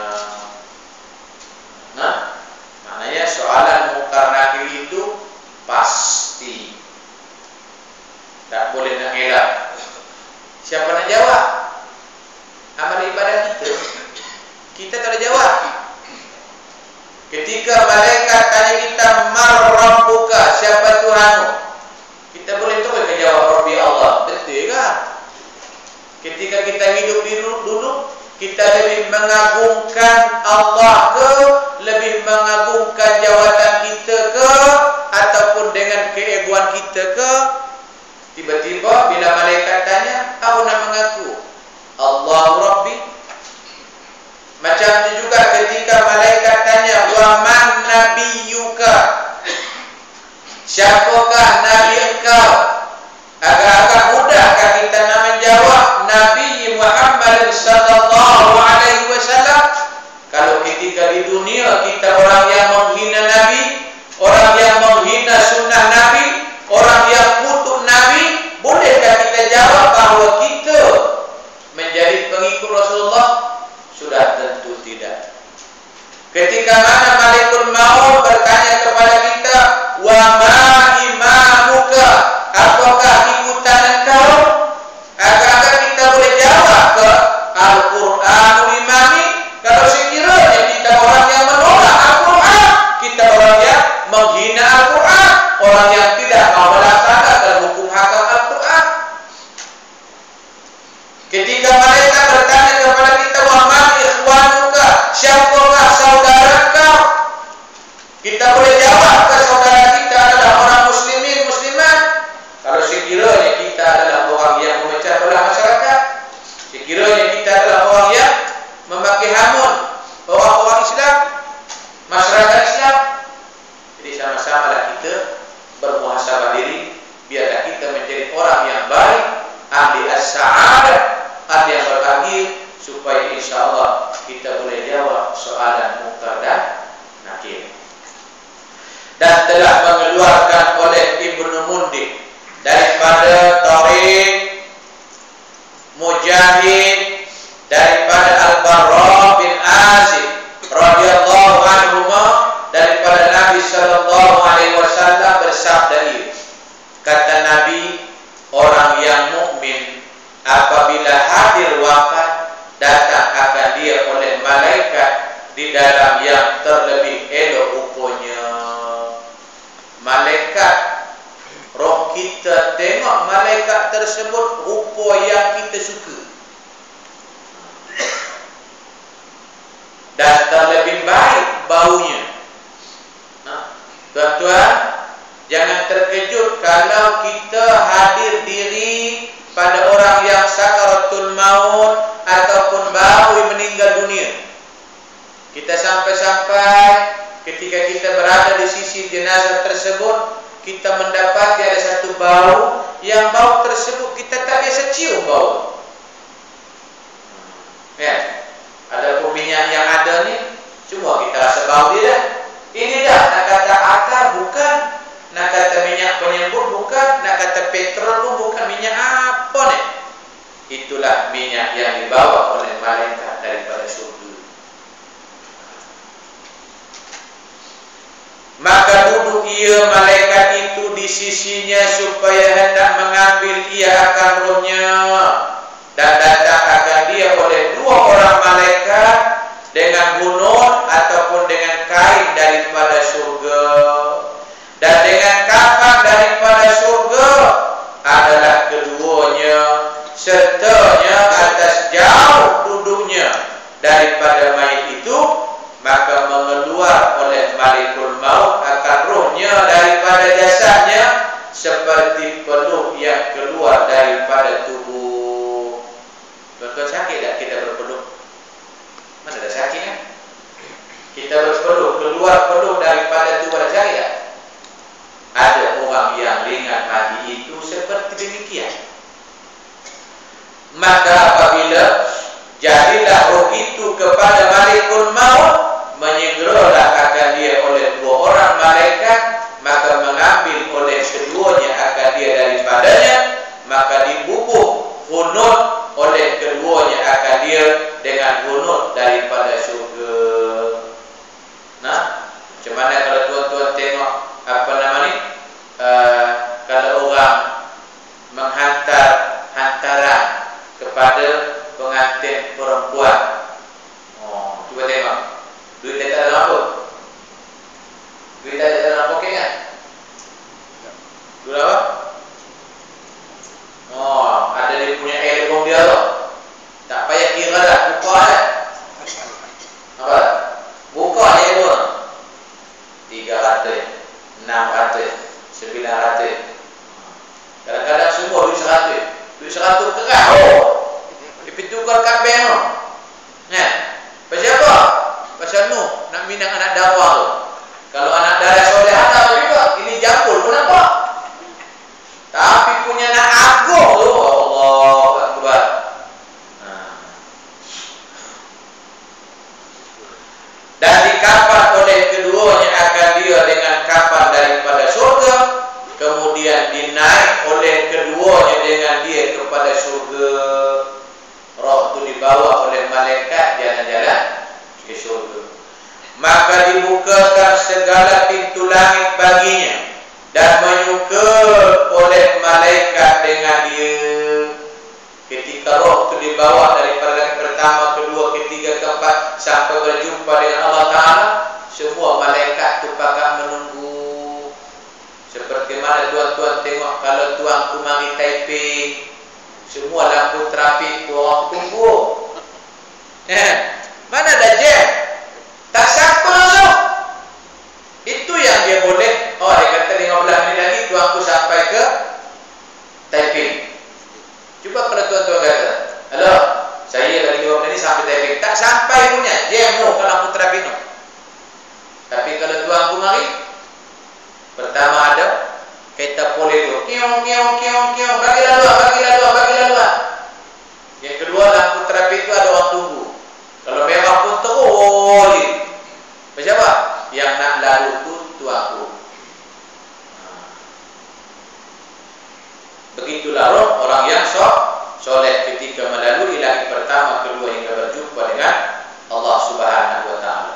Nah, maknanya soalan mungkar nakir itu pasti, tak boleh nak elak. Siapa nak jawab? Amal ibadah kita, kita tak boleh jawab. Ketika malaikat tanya kita, mar rabbuka, siapa Tuhanmu? Kita boleh terus jawab Rabbi Allah. Betul kan? Ketika kita hidup di dulu, kita lebih mengagungkan Allah ke, lebih mengagungkan jawatan kita ke, ataupun dengan keegoan kita ke? Tiba-tiba bila malaikat tanya, apa nak mengaku? Allahu Rabbi. Macam itu juga ketika malaikat tanya, wa man nabiyyuka, siapakah nabi engkau? Agak-agak mudahkah kita nak menjawab Nabi Muhammad sallallahu alaihi wasallam? Kalau ketika di dunia kita orang yang menghina Nabi, orang yang menghina sunnah Nabi, orang yang kutuk Nabi, bolehkah kita jawab bahawa kita menjadi pengikut Rasulullah? Sudah tentu tidak. Ketika mana Malikul Maut bertanya kepada kita, wa ma imamuka, apakah ikutan engkau? Agak-agak kita boleh jawab ke Al-Quranul Imami. Kalau sekiranya kita orang yang menolak Al-Quran, kita orang yang menghina Al-Quran, orang yang tidak mau melaksanakan hukum hakam Al-Quran. Ketika mereka bertanya kepada kita, wa ma ikhwanuka, siapakah saudara kau? Kita boleh jawab ke saudara kita adalah orang muslimin muslimat. Kalau sekiranya kita adalah orang yang memecah belah masyarakat, sekiranya kita adalah orang yang memakai hamun orang-orang Islam, masyarakat Islam, jadi sama-samalah kita bermuhasabah diri, biarlah kita menjadi orang yang baik, ahli as-sa'adah, ahli yang berbagi, supaya insyaAllah kita boleh jawab soalan mungkar dan nakir. Dan telah mengeluarkan oleh Ibnu Mundir daripada Tariq Mujahid daripada Al-Barra bin Azib radhiyallahu anhu daripada Nabi sallallahu alaihi wasallam bersabda, kata Nabi, orang yang di dalam yang terlebih elok rupanya. Malaikat, roh kita tengok malaikat tersebut rupa yang kita suka, dan terlebih baik baunya. Tuan-tuan, jangan terkejut kalau kita hadir diri pada orang yang sakaratul maut ataupun baru meninggal dunia. Kita sampai-sampai ketika kita berada di sisi jenazah tersebut, kita mendapati ada satu bau, yang bau tersebut kita tak biasa cium bau. Ya, ada minyak yang ada ni, semua kita rasa bau dia dah. Ini dah, nak kata atar bukan, nak kata minyak penyembur bukan, nak kata petrol pun bukan, minyak apa ni? Itulah minyak yang dibawa oleh malaikat daripada surga. Maka duduk ia malaikat itu di sisinya supaya hendak mengambil ia akan rohnya, dan datang akan dia oleh dua orang malaikat dengan bunun ataupun dengan kain daripada surga, dan dengan kafan daripada surga adalah keduanya, sertanya atas jauh duduknya daripada mayit itu. Maka mengeluar oleh malikul maut akan rohnya daripada jasadnya seperti peluh yang keluar daripada tubuh. Tuan-tuan, sakit tak kita berpeluh? Mana ada sakit kan? Kita berpeluh, keluar peluh daripada tubuh, ada sakit tak? Ada orang yang ringan hati itu seperti demikian. Maka apabila jadilah roh itu kepada malikul maut, menyegeralah akan dia oleh dua orang malaikat, maka mengambil oleh keduanya akan dia daripadanya, maka dibubuh hunut oleh keduanya akan dia dengan hunut daripada surga. Nah, macam mana kalau tuan-tuan tengok apa nama ni, uh, kalau orang menghantar hantaran kepada pengantin perempuan, oh, cuba tengok, duit dia tak dalam apa? Duit dia tak dalam poket kan? Duit apa? Oh, ada dia punya album dia tu. Tak payah kira dah, buka dah. Apa? Buka album. Tiga ratus, enam ratus, sembilan ratus. Kadang-kadang semua duit seratus. Duit seratus keras. Oh, ditukar kat bank tu. Kan? Pasal apa? Pasal Nuh nak minang anak darah tu. Kalau anak darah soleh ada juga, ini jambul pun nampak. Tapi punya anak agung tu, Allah Akbar. Nah. Dan dikafan oleh keduanya akan dia dengan kafan daripada surga, kemudian dinaik oleh keduanya dengan dia kepada surga. Roh itu dibawa oleh malaikat jalan-jalan ke surga. Maka dibukakan segala pintu langit baginya, dan menyuka oleh malaikat dengan dia. Ketika roh itu dibawa daripada langit pertama, kedua, ketiga, keempat, sampai berjumpa dengan Allah Ta'ala, semua malaikat itu pakat menunggu. Seperti mana tuan-tuan tengok kalau tuanku mari Taiping, semua lampu trafik tu orang tunggu. Eh, mana ada jam? Tak sampai langsung. Itu yang dia boleh. Oh, dia kata lima belas minit lagi tuanku sampai ke Taiping. Cuba kalau tuan-tuan kata, halo, saya lagi lima belas minit sampai Taiping. Tak sampai punya jam no kalau lampu trafik no. Tapi kalau tuanku mari, pertama ada kereta poli tu, kiong kiong kiong kiong, bagi lalu, bagi lalu, bagi lalu. Yang kedua, lampu trafik itu ada orang tunggu. Kalau merah pun terus. Macam apa? Yang nak lalu tu tu aku. Begitulah roh orang yang sok soleh ketika melalui langit pertama, kedua hingga berjumpa dengan Allah Subhanahu Wa Taala.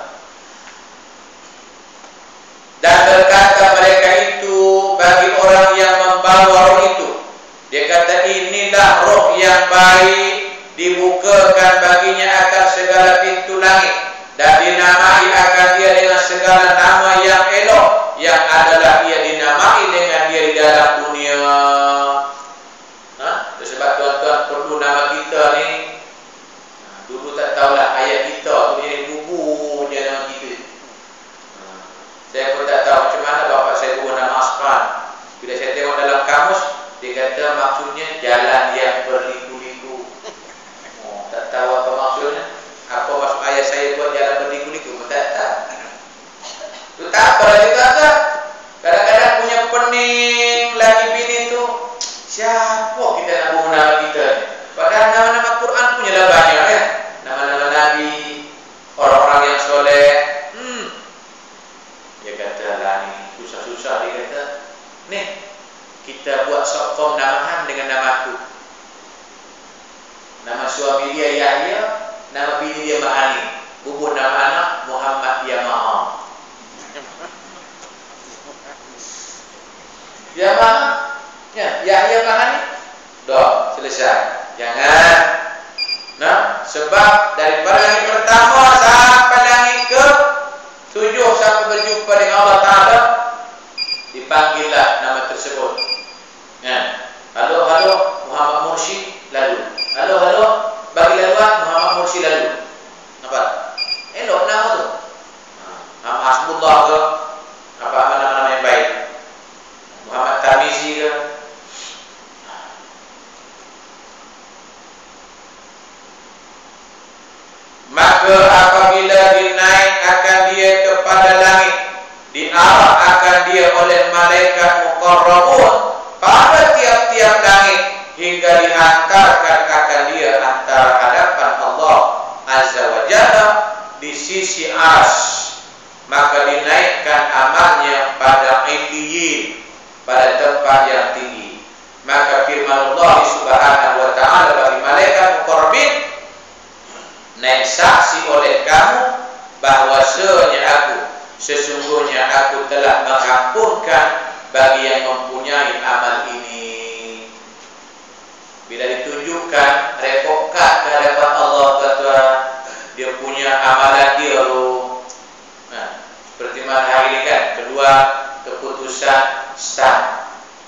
Dan berkata mereka itu bagi orang yang membawa roh itu, dia kata inilah roh yang baik, dibukakan baginya akan segala pintu langit, dan dinamai akan dia dengan segala nama yang elok, yang adalah ia dinamai dengan dia di dalam dunia. Nah, itu sebab tuan-tuan perlu nama kita ni. Nah, dulu tak tahulah ayat kita tu dia bubu je nama kita. Nah, saya pun tak tahu macam mana bapak saya buat nama Asfan. Bila saya tengok dalam kamus, dia kata maksudnya jalan yang berliku-liku. Oh, tak tahu apa maksudnya. Apa maksud ayah saya buat jalan berliku-liku? Tak tahu. Itu tak apa lagi kata. Kadang-kadang punya pening lagi bini tu. Siapa kita nak bawa nama kita? Padahal nama-nama Quran punya lah banyak ya. Nama-nama Nabi, orang-orang yang soleh. Hmm. Dia kata lah ni susah-susah dia kata. Nih, kita buat short form namahan dengan nama aku. Nama suami dia Yahya, nama bini dia Ma'ani. Bubur nama anak Muhammad Yamaha. Yamaha, ya, Yahya Ma'ani. Dah, selesai. Jangan. Nah, sebab daripada langit pertama sampai langit ke tujuh sampai berjumpa dengan Allah Ta'ala, dipanggillah nama tersebut. Ya. Halo, halo Muhammad Mursyid lalu. Halo, halo bagi laluan Muhammad Mursyid lalu. Nampak? Elok nama tu. Nama Hasbullah ke? Apa nama-nama yang baik? Muhammad Tamizi ke? Maka apabila dinaik akan dia kepada langit, diarah akan dia oleh malaikat muqarrabun pada tiap-tiap langit hingga dihantarkan akan dia antara hadapan Allah Azza wa Jalla di sisi arsy. Maka dinaikkan amalnya pada illiyin, pada tempat yang tinggi. Maka firman Allah Subhanahu wa taala bagi malaikat muqarrabin, naik saksi oleh kamu bahwasanya aku sesungguhnya aku telah mengampunkan bagi yang mempunyai amal ini. Bila ditunjukkan report card ke hadapan Allah, tuan-tuan, dia punya amalan dia loh. Nah, seperti mana hari ini kan, kedua keputusan stamp.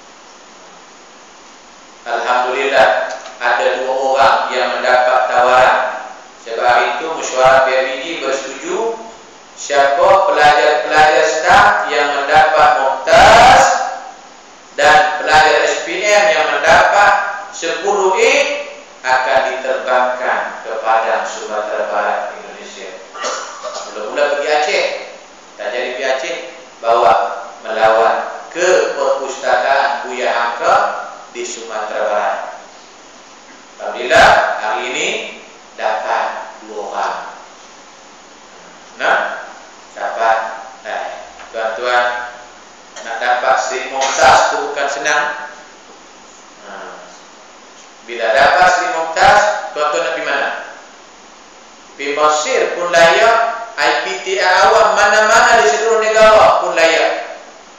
Alhamdulillah ada dua orang yang mendapat tawaran. Sebab itu mesyuarat P M I D bersetuju siapa pelajar-pelajar staf yang mendapat mumtaz dan pelajar S P M yang mendapat sepuluh A akan diterbangkan ke Padang, Sumatera Barat, Indonesia. Mula-mula pergi Aceh, tak jadi pergi Aceh, bawa melawat ke perpustakaan Buya Hamka di Sumatera Barat. Alhamdulillah hari ini dapat dua orang. Nah, dapat, nah, tuan-tuan, nak dapat Sri Mumtaz itu bukan senang. Nah, bila dapat Sri Mumtaz, tuan-tuan nak pergi mana? Pergi Mesir pun layak, I P T A awam mana-mana di seluruh negara pun layak.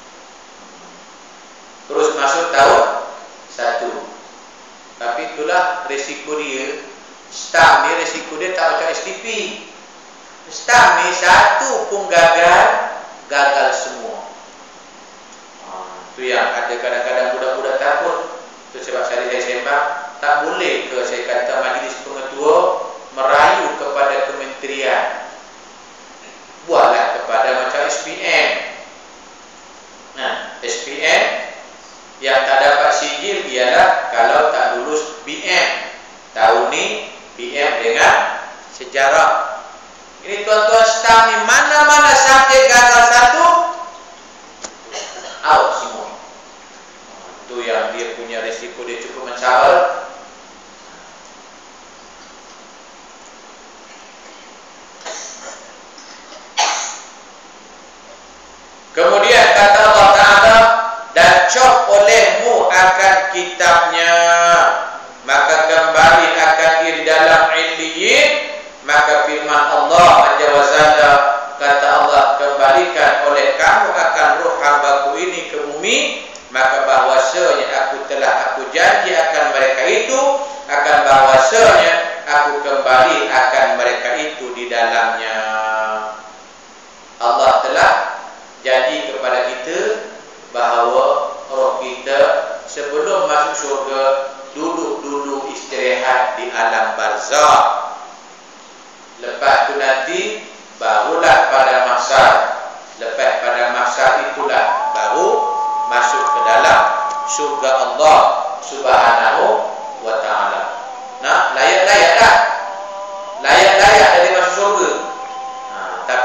Terus masuk tahun satu. Tapi itulah resiko dia. Stam ni resiko dia tak macam S T P. Stam ni satu pun gagal, gagal semua. Itu ha, yang ada kadang-kadang budak-budak takut. Itu sebab saya saya sembah, tak boleh ke saya kata majlis pengetua merayu kepada kementerian. Buatlah kepada macam S P M. Nah, S P M yang tak dapat sijil ialah kalau tak lulus B M. Tahun ni B M dengan sejarah. Ini tuan-tuan staf ni mana-mana subjek gagal satu, out semua. Itu yang dia punya risiko, dia cukup mencabar. Kemudian kata Allah Ta'ala, dan cop olehmu akan kitabnya, maka kembali akan ia di dalam illiyin. Maka firman Allah Azza wa Jalla, kata Allah, kembalikan oleh kamu akan ruh hambaku ini ke bumi, maka bahwasanya aku telah aku janji akan mereka itu, akan bahwasanya aku kembali akan mereka itu di dalamnya.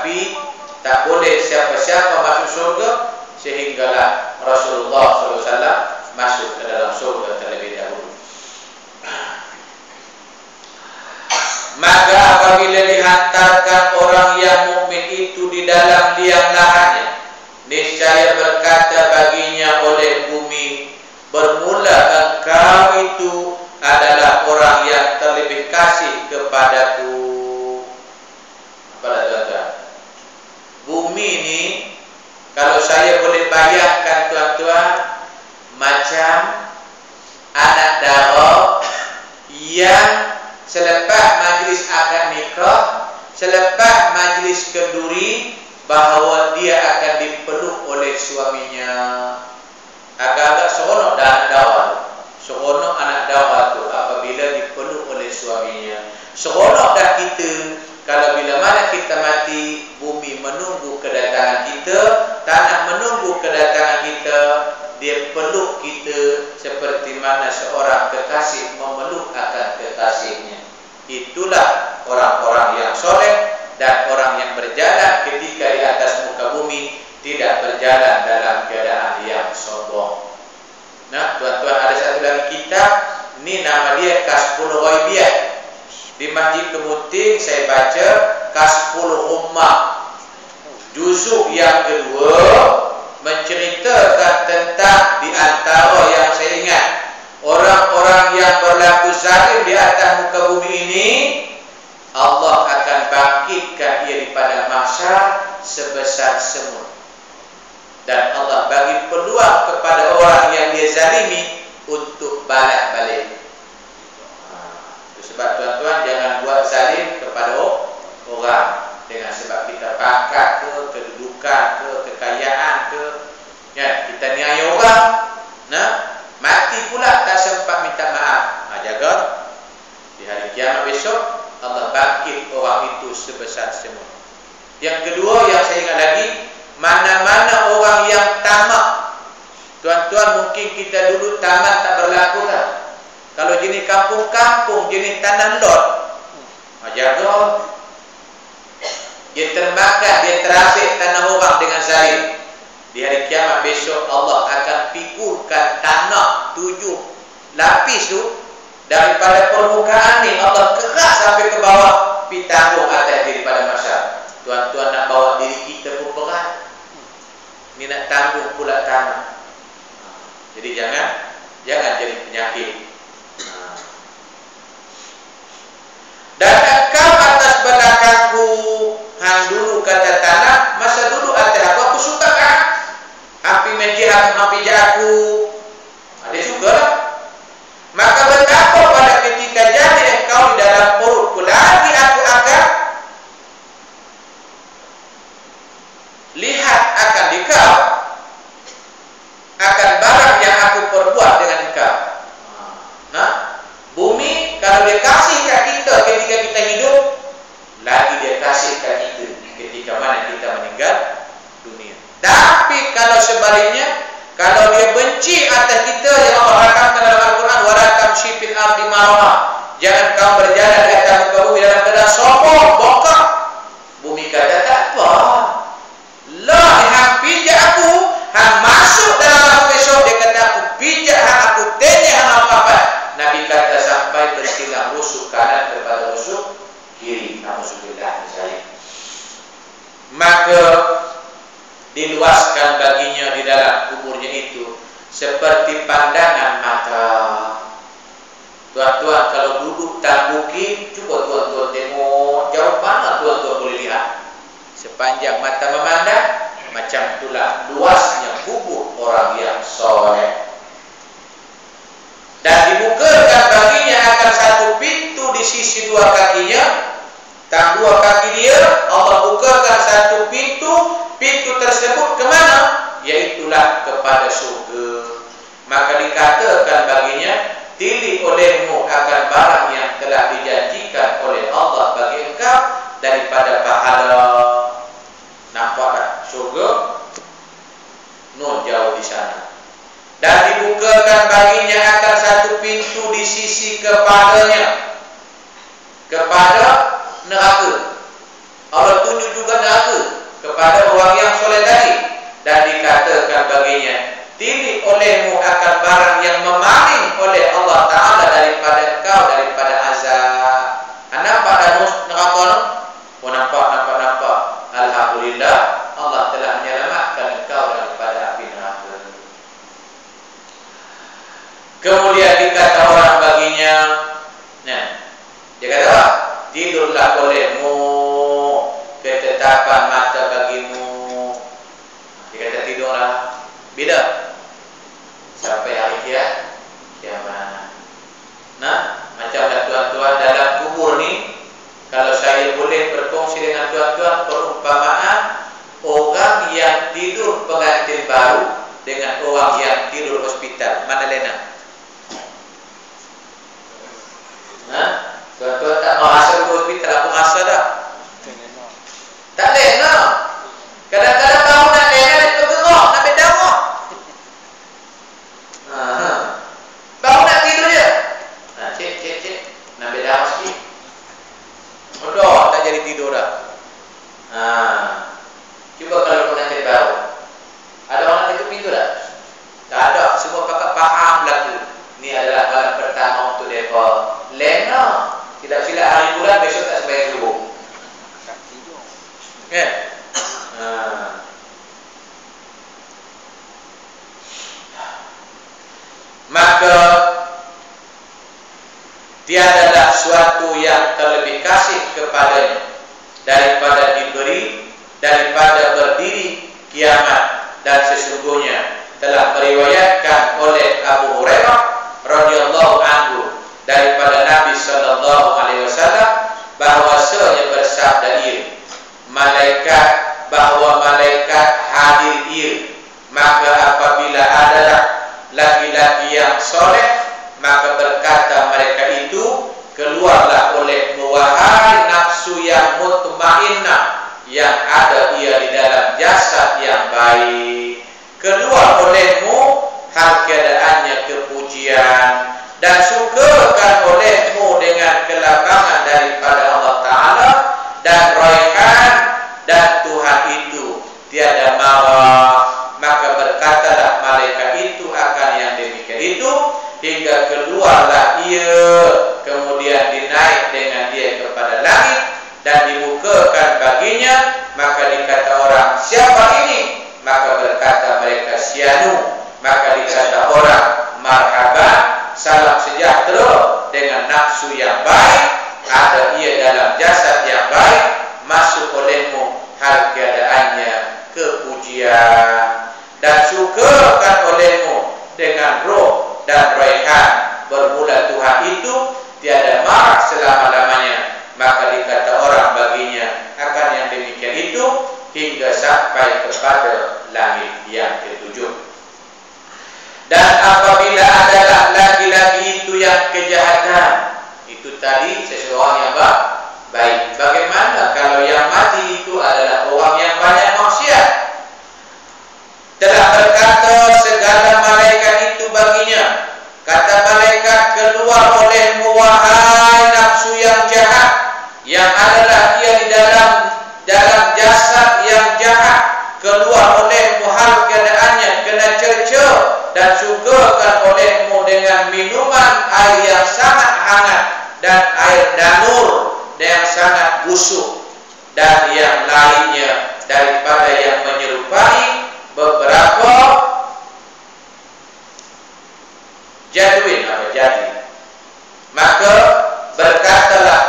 api, tak boleh siapa-siapa masuk surga, sehinggalah Rasulullah sallallahu alaihi wasallam masuk ke dalam surga terlebih dahulu. Maka apabila dihantarkan orang yang mukmin itu di dalam liang lahannya, niscaya berkata baginya oleh bumi, bermula engkau itu adalah orang yang terlebih kasih kepadaku. Apalah tuan-tuan, bumi ini kalau saya boleh bayangkan tuan-tuan, macam anak dara yang selepas majlis akad nikah, selepas majlis kenduri, bahawa dia akan dipeluk oleh suaminya. Agak-agak seronok dah anak dara, seronok anak dara tu apabila dipeluk oleh suaminya. Seronok dah kita kalau bila mana kita mati, bumi menunggu kedatangan kita, tanah menunggu kedatangan kita, dia peluk kita seperti mana seorang kekasih memeluk akan kekasihnya. Itulah orang-orang yang soleh dan orang yang berjalan ketika di atas muka bumi, tidak berjalan dalam keadaan yang sombong. Nah, tuan-tuan, ada satu lagi kitab, ini nama dia Kasful Ghaibiyah. Di Masjid Kemuting saya baca Kasful Ummah, juzuk yang kedua, menceritakan tentang di antara yang saya ingat, orang-orang yang berlaku zalim di atas muka bumi ini, Allah akan bangkitkan dia di pada mahsyar sebesar semut. Dan Allah bagi peluang kepada orang yang dia zalimi untuk balas balik. Sebab tuan-tuan, jangan buat zalim kepada orang dengan sebab kita pangkat ke, kedudukan ke, kekayaan ke, ya, kita niaya orang, nah, mati pula tak sempat minta maaf. Ha, jaga di hari kiamat besok Allah bangkit orang itu sebesar semut. Yang kedua yang saya ingat lagi, mana-mana orang yang tamak. Tuan-tuan, mungkin kita dulu tamak tak berlaku tak? Kalau jenis kampung-kampung, jenis tanah lot, ha, jaga. Dia termakan, dia terasik tanah orang dengan zalim. Di hari kiamat besok Allah akan pikulkan tanah tujuh lapis tu daripada permukaan ni, Allah kerak sampai ke bawah, pi tanggung atas daripada masyarakat. Tuan-tuan, nak bawa diri kita pun berat, ni nak tanggung pula tanah. Jadi jangan jangan jadi penyakit. Dan engkau atas belakangku, hang dulu kata tanah, masa dulu atas aku, aku suka kan? Api meji aku, api jaku, ada juga lah. Maka betapa pada ketika jadi engkau di dalam perutku, lagi aku akan lihat akan dikau, akan barang yang aku perbuat dengan engkau. Nah, bumi kalau dia kasih kat kita ketika kita hidup, lagi dia kasih kat kita ketika mana kita meninggal dunia. Tapi kalau sebaliknya, kalau dia benci atas kita, yang Allah rakamkan dalam Al-Quran, wala tamshi fil ardi marha, jangan kau berjalan di atas muka bumi dalam keadaan sombong, bongkak. Bumi kata tak apa, lah hang pijak aku, hang masuk dalam aku besok, dia kata aku pijak hang, aku tanya hang apa-apa. Nabi kata sampai bersilang rusuk kanan kepada rusuk kiri. Alhamdulillah misalnya. Maka diluaskan baginya di dalam kuburnya itu seperti pandangan mata. Tuan-tuan, kalau duduk tak bukit, cuba tuan-tuan tengok jauh mana tuan-tuan boleh lihat. Sepanjang mata memandang, macam itulah luasnya kubur orang yang soleh. Dan dibukakan baginya akan satu pintu di sisi dua kakinya. Dan dua kaki dia, Allah bukakan satu pintu. Pintu tersebut kemana? Yaitulah kepada surga. Maka dikatakan baginya, pilih olehmu akan barang yang telah dijanjikan oleh Allah bagi engkau daripada pahala. Nampak tak surga? Nun jauh di sana. Dan dibukakan baginya akan satu pintu di sisi kepadanya, kepada neraka. Allah tunjuk juga neraka kepada orang yang soleh tadi, dan dikatakan baginya, pilih olehmu akan barang yang memaling oleh Allah Ta'ala daripada engkau, daripada azab. Nampak dah neraka tu? Oh, nampak, nampak, nampak. Alhamdulillah, Allah telah menyelamatkan engkau daripada api neraka. Kemudian dikata orang baginya, nah, dia kata apa? Tidurlah olehmu, ketetapan mata bagimu. Dia kata tidurlah. Bila? Sampai hari kiamat. Kiamat. Nah, macamlah tuan-tuan dalam kubur ni, kalau saya boleh berkongsi dengan tuan-tuan perumpamaan orang yang tidur pengantin baru dengan orang yang tidur hospital, mana lena? Nah, tuan-tuan tak mau rasa ke hospital, aku rasa dah. Tak lena. Kadang-kadang baru nak lena, dia bergerak, nak berdarah. Haa. Baru nak tidur je. Nah, cik, cik, cik. Nak berdarah sikit. Udah, tak jadi tidur dah. Haa. Cuba kalau pengantin baru. Ada orang yang tutup pintu tak? Tak ada. Semua pakat faham lagu. Ini adalah malam pertama untuk mereka. Lena. Silap-silap hari bulan, besok tak sembahyang subuh. Kan? Haa. Maka tiadalah suatu yang terlebih kasih kepadanya daripada diberi, daripada berdiri kiamat. Dan sesungguhnya telah meriwayatkan oleh Abu Hurairah radhiyallahu anhu daripada Nabi sallallahu alaihi wasallam bahwasanya bersabda ia, malaikat bahwa malaikat hadir ia, maka apabila adalah laki-laki yang soleh, maka berkata mereka itu, keluarlah olehmu wahai nafsu yang mutmainnah, yang ada ia di dalam jasad yang baik. Keluar olehmu hal keadaannya kepujian, dan sukakan olehmu dengan kelapangan daripada Allah Ta'ala, dan raihan, dan Tuhan itu tiada marah. Maka berkatalah malaikat itu akan yang demikian itu, hingga keluarlah ia, kemudian dinaik dengan dia kepada langit, dan dibukakan baginya. Maka dikata orang, siapa ini? Maka berkata mereka, Sianu. Maka dikata orang, marhaban, salam sejahtera dengan nafsu yang baik, ada ia dalam jasad yang baik, masuk olehmu hal keadaannya kepujian, dan sukakan olehmu dengan roh dan raihan, bermula Tuhan itu tiada marah selama-lamanya. Maka dikata orang baginya akan yang demikian itu, hingga sampai kepada langit yang ketujuh. Dan apabila adalah laki-laki itu yang kejahatan, itu tadi seseorang yang baik. Bagaimana kalau yang mati itu adalah orang yang banyak maksiat? Telah berkata segala malaikat itu baginya, kata malaikat, keluar olehmu wahai nafsu yang jahat, yang adalah ia di dalam dalam jasad yang jahat. Keluar olehmu hal keadaannya kena cerca, dan sukakan olehmu dengan minuman air yang sangat hangat, dan air danur yang sangat busuk, dan yang lainnya daripada yang menyerupai beberapa jadwin apa jadi. Maka berkatalah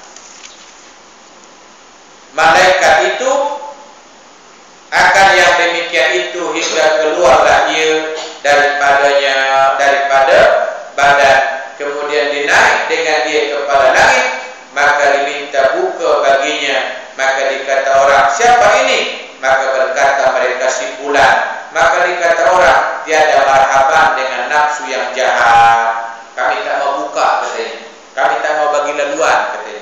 malaikat itu akan yang demikian itu, hingga keluarlah ia daripadanya, daripada badan, kemudian dinaik dengan dia kepada langit. Maka diminta buka baginya. Maka dikata orang, siapa ini? Maka berkata mereka, si fulan. Maka dikata orang, tiada marhaban dengan nafsu yang jahat. Kami tak mau buka katanya, kami tak mau bagi laluan katanya.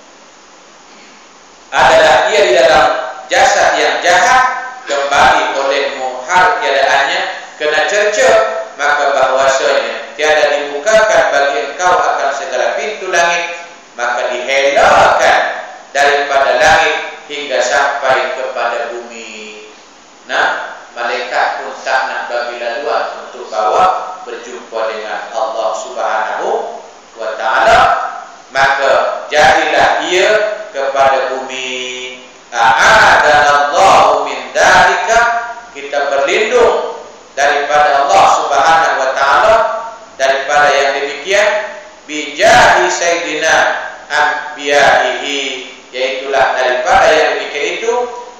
Adalah ia di dalam jasad yang jahat, kembali olehmu hal keadaannya kena cerca. Maka bahwasanya tiada dibukakan bagi engkau akan segala pintu langit, maka dihelakan daripada langit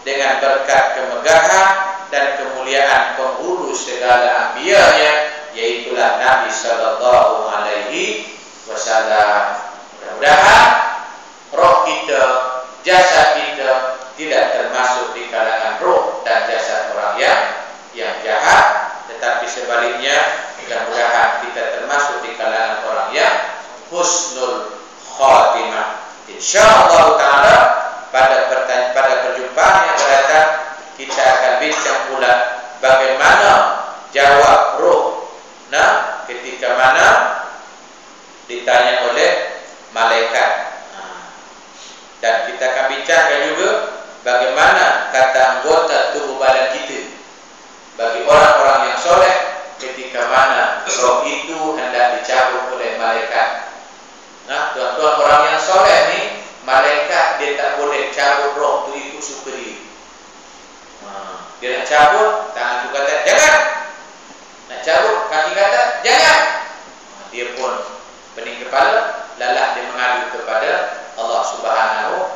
dengan berkat kemegahan dan kemuliaan penghulu segala anbiya-Nya, yaitulah Nabi sallallahu alaihi wasallam. Mudah-mudahan roh kita, jasad kita tidak termasuk di kalangan roh dan jasad orang yang yang jahat, tetapi sebaliknya mudah-mudahan kita termasuk di kalangan orang yang husnul khatimah. Insyaallah taala pada pertanyaan, pada perjumpaan yang akan datang kita akan bincang pula bagaimana jawab roh. Nah, ketika mana ditanya oleh malaikat. Dan kita akan bincangkan juga bagaimana kata anggota tubuh badan kita bagi orang-orang yang soleh ketika mana roh itu hendak dicabut oleh malaikat. Nah, tuan-tuan, orang yang soleh ni, malaikat dia tak boleh cabut roh tu, ikut suka dia. Nah, dia nak cabut, tangan tu kata jangan. Nak cabut, kaki kata jangan. Nah, dia pun pening kepala, lalah dia mengadu kepada Allah Subhanahu